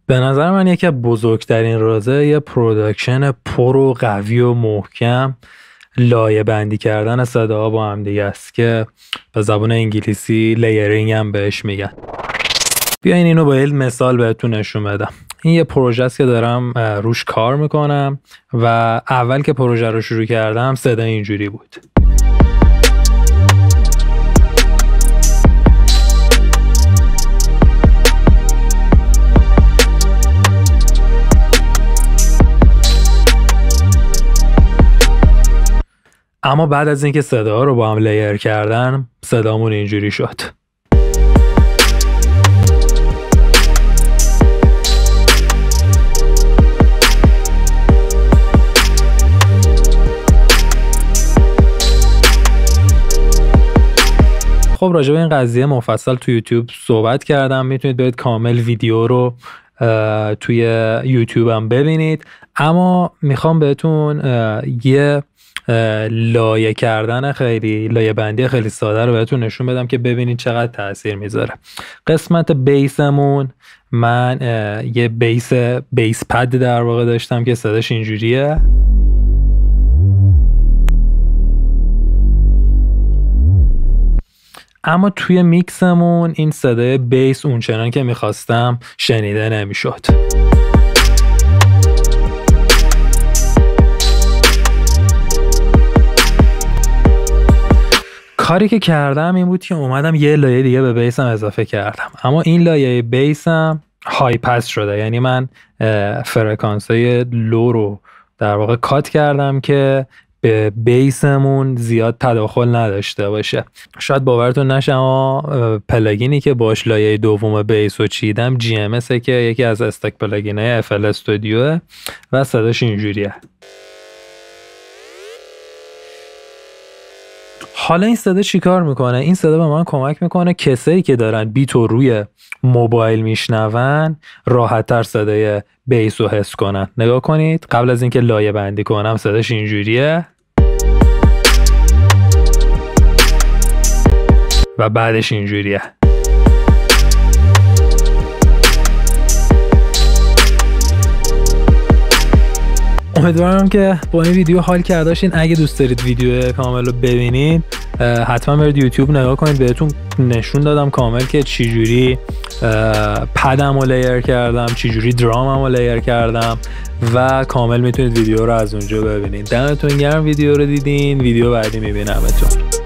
به نظر من یکی از بزرگترین رازه یه پروداکشن پر و قوی و محکم لایه بندی کردن صداها با هم دیگه است که به زبان انگلیسی لیرینگ هم بهش میگن. بیاین اینو با یه مثال بهتون نشون بدم. این یه پروژه است که دارم روش کار میکنم و اول که پروژه رو شروع کردم صدا اینجوری بود. اما بعد از اینکه صدا رو با هم لیر کردن صدامون اینجوری شد. خب راجع به این قضیه مفصل تو یوتیوب صحبت کردم، میتونید برید کامل ویدیو رو توی یوتیوب هم ببینید. اما میخوام بهتون یه لایه کردن لایه بندی خیلی ساده رو بهتون نشون بدم که ببینید چقدر تاثیر میذاره. قسمت بیسمون من یه بیس پد در واقع داشتم که صداش اینجوریه. اما توی میکسمون این صدای بیس اونچنان که میخواستم شنیده نمیشد. کاری که کردم این بود که اومدم یه لایه دیگه به بیسم اضافه کردم، اما این لایه بیسم های پس شده، یعنی من فرکانسای لو رو در واقع کات کردم که به بیسمون زیاد تداخل نداشته باشه. شاید باورتون نشه اما پلاگینی که باش لایه دوم بیس رو چیدم GMS که یکی از استک پلاگینای FL استودیو و صداش اینجوریه. حالا این صدا چی کار میکنه؟ این صدا به من کمک میکنه کسایی که دارن بیت رو روی موبایل میشنون راحت‌تر صدای بیس رو حس کنن. نگاه کنید، قبل از اینکه لایه بندی کنم صداش اینجوریه و بعدش اینجوریه. امیدوارم که با این ویدیو حال کرده باشین. اگه دوست دارید ویدیو کامل رو ببینید حتما برید یوتیوب نگاه کنید، بهتون نشون دادم کامل که چجوری پدم رو لیر کردم، چجوری درامم رو لیر کردم و کامل میتونید ویدیو رو از اونجا ببینید. دمتون گرم ویدیو رو دیدین. ویدیو بعدی میبینمتون.